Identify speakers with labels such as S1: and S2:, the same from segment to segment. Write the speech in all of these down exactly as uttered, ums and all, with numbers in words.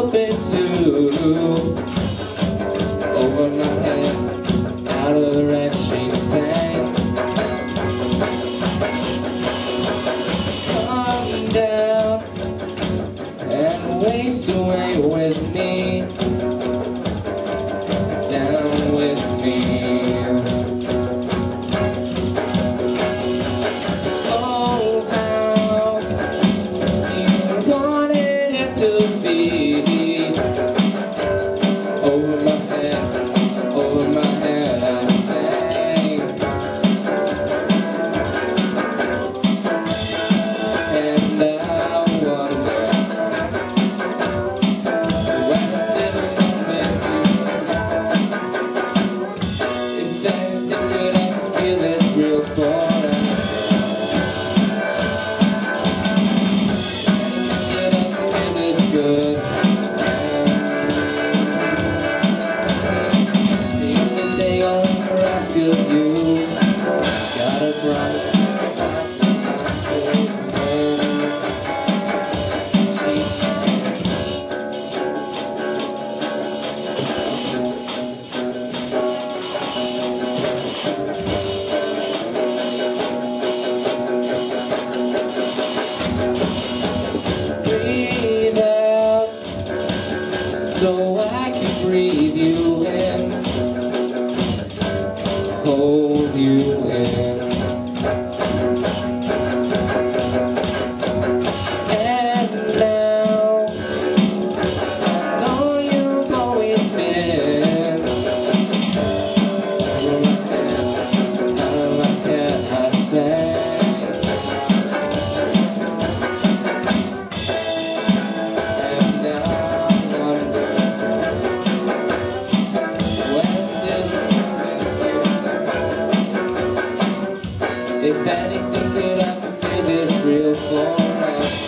S1: open to. Over my head, out of the wreck she sang. Come down and waste away with me, down with me. Oh, how you wanted it to be. Over my head, over my head I sang. And I wonder when I sit alone with you, if anything could ever feel this real for us. Could ever feel this good. Ask of you, got a promise. Breathe out so I can breathe you in, hold you in. And now I know you've always been. Over my head, out of my head I sang. And now I wonder when it's if anything could ever be this real for us.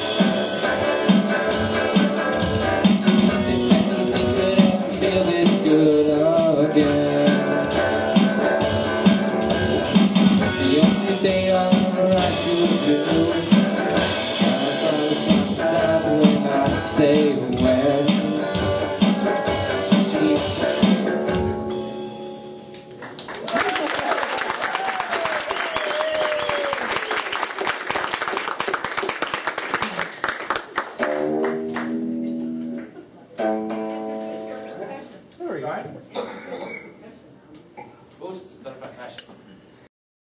S1: If anything could ever feel this good again. The only thing I'll ever ask you to do